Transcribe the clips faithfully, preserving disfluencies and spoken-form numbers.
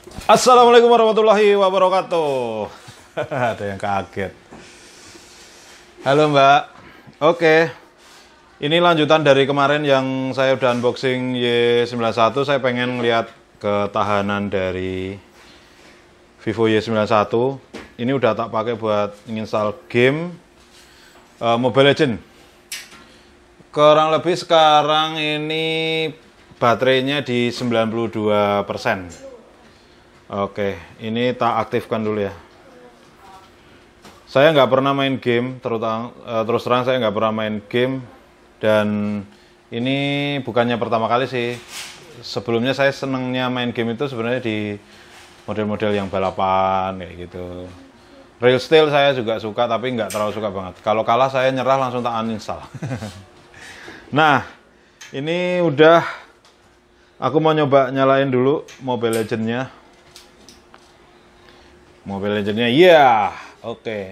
Assalamualaikum warahmatullahi wabarakatuh. Ada yang kaget. Halo Mbak. Oke. Ini lanjutan dari kemarin yang saya udah unboxing Y sembilan satu. Saya pengen lihat ketahanan dari Vivo Y sembilan satu. Ini udah tak pakai buat install game uh, Mobile Legends. Kurang lebih sekarang ini baterainya di sembilan puluh dua persen. Oke, ini tak aktifkan dulu ya. Saya nggak pernah main game, terutama uh, terus terang saya nggak pernah main game, dan ini bukannya pertama kali sih. Sebelumnya saya senengnya main game itu sebenarnya di model-model yang balapan kayak gitu. Real style saya juga suka, tapi nggak terlalu suka banget. Kalau kalah saya nyerah langsung tak uninstall. Nah, ini udah, aku mau nyoba nyalain dulu Mobile Legends-nya. Mobile Legends-nya, iya, yeah. Oke. Okay.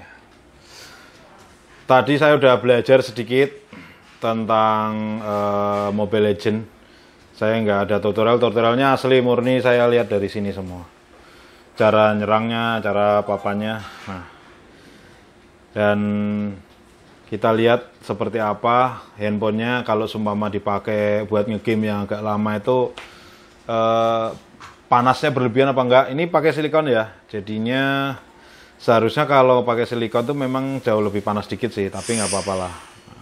Tadi saya udah belajar sedikit tentang uh, Mobile Legends. Saya nggak ada tutorial, tutorialnya asli murni saya lihat dari sini semua. Cara nyerangnya, cara papannya. Nah, dan kita lihat seperti apa handphonenya kalau seumpama dipakai buat ngegame yang agak lama itu eh, panasnya berlebihan apa enggak. Ini pakai silikon ya, jadinya seharusnya kalau pakai silikon tuh memang jauh lebih panas dikit sih, tapi nggak apa-apa lah.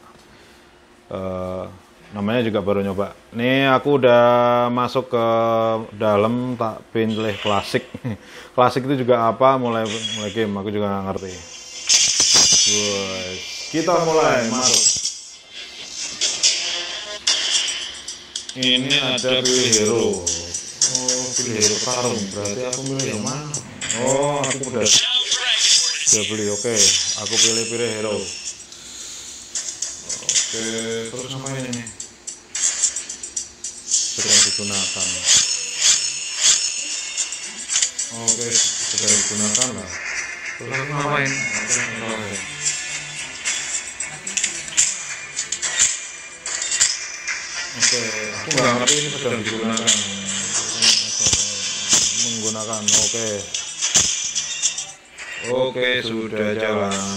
Eh, namanya juga baru nyoba. Nih aku udah masuk ke dalam, tak pilih klasik. Klasik itu juga apa, mulai mulai game aku juga nggak ngerti. Wow. Kita mulai masuk. Ini ada pilih hero. Oh, pilih hero karung. Berarti aku pilih yang mana? Oh, aku udah udah beli. Oke, aku pilih pilih hero. Oke, terus ngapain ini? Sedang digunakan. Oke, sedang digunakan lah. Terus aku ngapain? Oke, Oke, aku nggak ngerti ini sedang digunakan. Menggunakan, oke. Oke, sudah jalan.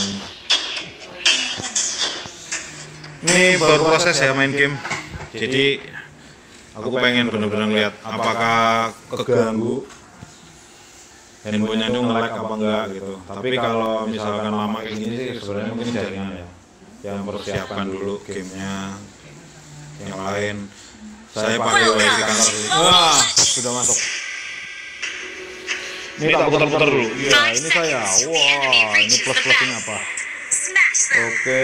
Ini baru proses ya main game. Jadi aku pengen benar-benar lihat apakah keganggu handphonenya itu nge-lag apa enggak gitu. Tapi kalau misalkan lama kayak gini sih sebenarnya mungkin jaringan ya. Yang persiapkan dulu gamenya. Yang lain saya pakai wifi kantor. Wah, sudah masuk. Ini tak putar-putar dulu. Iya, ini saya. Wah, ini plus-plus ini apa? Oke.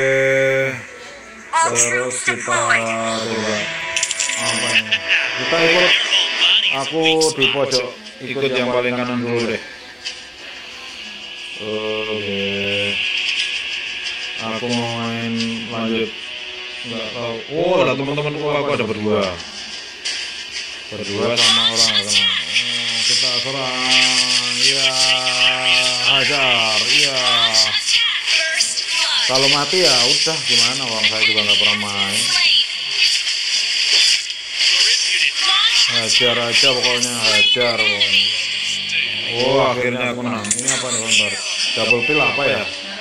Terus kita coba apa ini? Kita ikut. Aku di pojok. Ikut yang paling kanan dulu deh. Oke. Aku mau main lanjut. Nggak tahu. Oh, ada teman-temanku, aku ada berdua. Berdua sama orang kenal. Oh, kita serang. Iya, hajar. Iya. Kalau mati ya udah, gimana, orang saya juga nggak pernah main. Hajar aja pokoknya, hajar pokoknya. Oh, akhirnya aku menang. Ini apa nih, bentar? Double pill apa ya?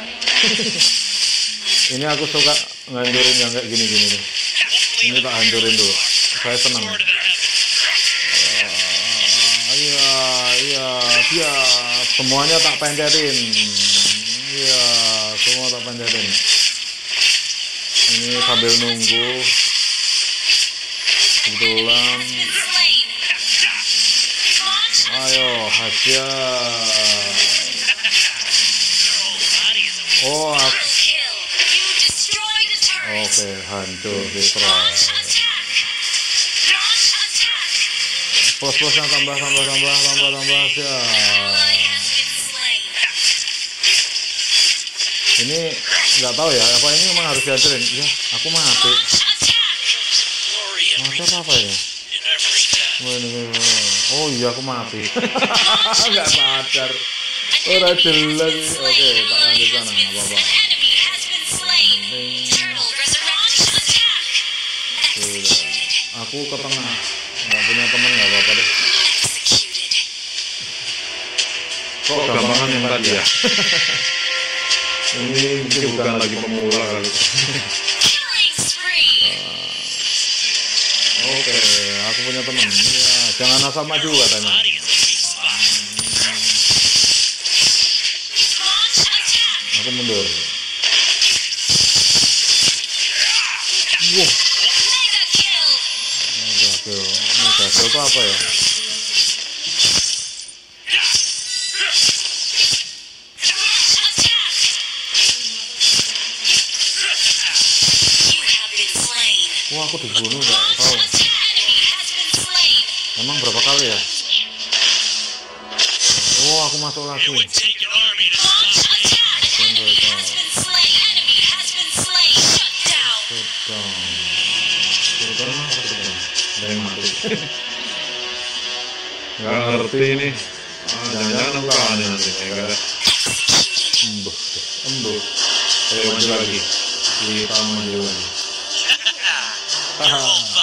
Ini aku suka ngancurin yang kayak gini-gini nih. Ini tak hancurin dulu. Saya senang. Uh, iya, iya, dia semuanya tak pencetin. Iya, semua tak pencetin. Ini sambil nunggu. Kebetulan. Ayo, hajar. Oh, aku. Oke, hancur destroy. Plus-plusnya tambah, tambah, tambah, tambah, tambah ya. Ini nggak tahu ya, apa ini memang harus dihancurin? Ya, aku mati. Mati apa apa ya? Oh iya, aku mati. Nggak sadar. Orang jelas. Oke, tak lanjut sana, nggak apa-apa. Aku ke tengah, nggak punya temen, nggak apa-apa deh. Kok gampangan yang tadi ya? Ini mungkin bukan lagi pemula kali. Oke, aku punya temen. Ya, jangan asal maju katanya. Aku mundur. Wah. Mega kill. Mega kill itu apa ya? Wah, aku dibunuh nggak tahu. Emang berapa kali ya? Oh, aku masuk lagi. Nggak ngerti ini. Jangan-jangan aku kalah nanti. Embuh, embuh. Ayo maju lagi. Kita maju lagi. Haha.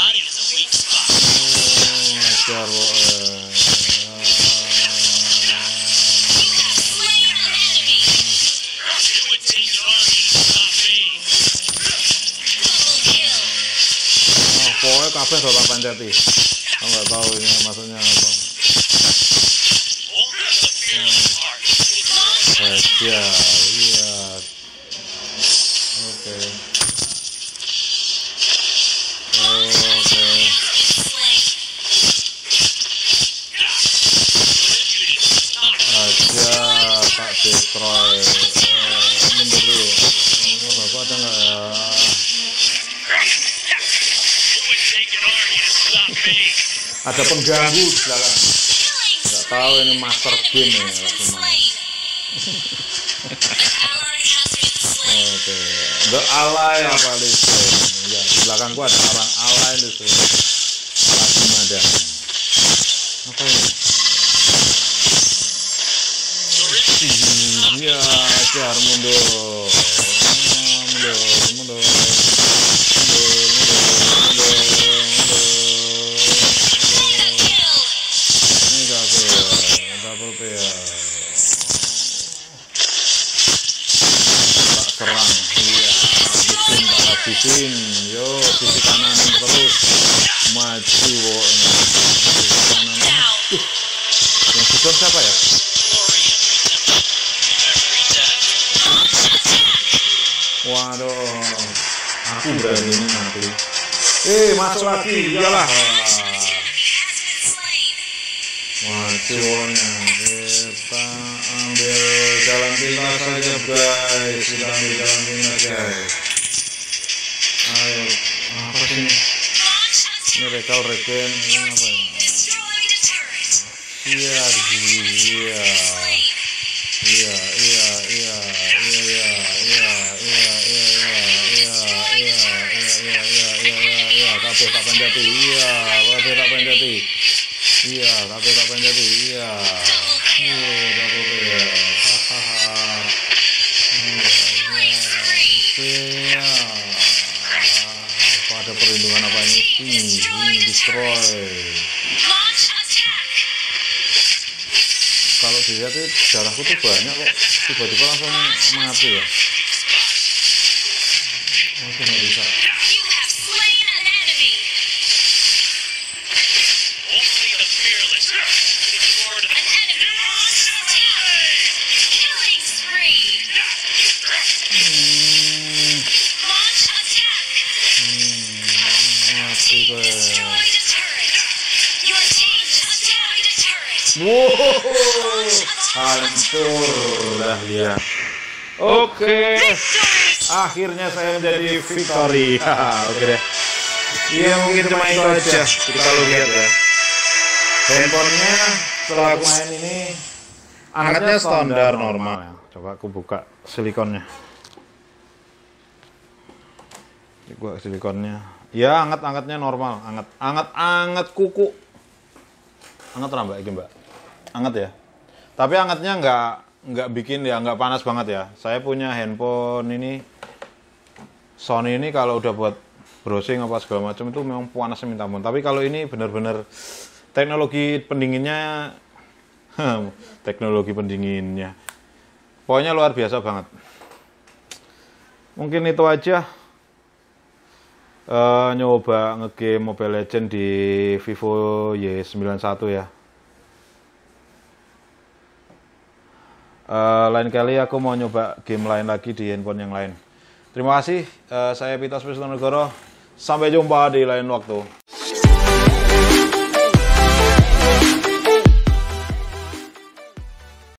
Pokoknya kabeh do tak panceti. Aku nggak tahu ini maksudnya apa. Ya, iya. Oke. Oke. Aja tak destroy. Mundur dulu. Bapak ada nggak ya? Ada pengganggu di belakang. Nggak tahu ini master game ya cuma. Oke, the ally apa itu? Ya, di belakangku ada orang ally itu. Lagi madang. Apa ini? Ya, jar mundur. Mundur, mundur. Serang, iya, habisin, tak habisin, yo, sisi kanan terus, maju, sisi kanan, aduh, yang sudah siapa ya? Waduh, aku berani ini nanti, eh, masuk lagi, iyalah, majunya, kita ambil jalan pintas saja guys, kita ambil jalan pintas guys. Ayo, apa sih ini? Ini rekal reken, ini apa ya? Iya, iya, iya, iya, iya, iya, iya, iya, iya, iya, iya, iya, iya, iya, iya, iya, kabeh tak panjati, iya, kabeh tak panjati. Iya, tapi tak panjati, iya. Oh, double kill. Hahaha. Iya. Apa ada perlindungan apa ini? Ini destroy. Kalau dilihat itu darahku tuh banyak kok. Tiba-tiba langsung mati ya. Oh, itu nggak bisa. Wow, hancur dah dia. Oke, akhirnya saya menjadi victory. Oke deh. Iya mungkin cuma itu aja. Kita lihat ya. Handphonenya setelah aku main ini angkatnya standar normal. Coba aku buka silikonnya. Buka silikonnya. Ya anget-angetnya normal, anget, anget-anget kuku. Anget lah mbak, ini mbak. Anget ya. Tapi angetnya nggak nggak bikin ya, nggak panas banget ya. Saya punya handphone ini Sony ini kalau udah buat browsing apa segala macam itu memang panasnya minta ampun. Tapi kalau ini benar-benar teknologi pendinginnya Teknologi pendinginnya. Pokoknya luar biasa banget. Mungkin itu aja. Uh, nyoba ngegame Mobile Legends di Vivo Y sembilan satu ya. Uh, lain kali aku mau nyoba game lain lagi di handphone yang lain. Terima kasih. Uh, saya Pitas Wisnunegoro. Sampai jumpa di lain waktu.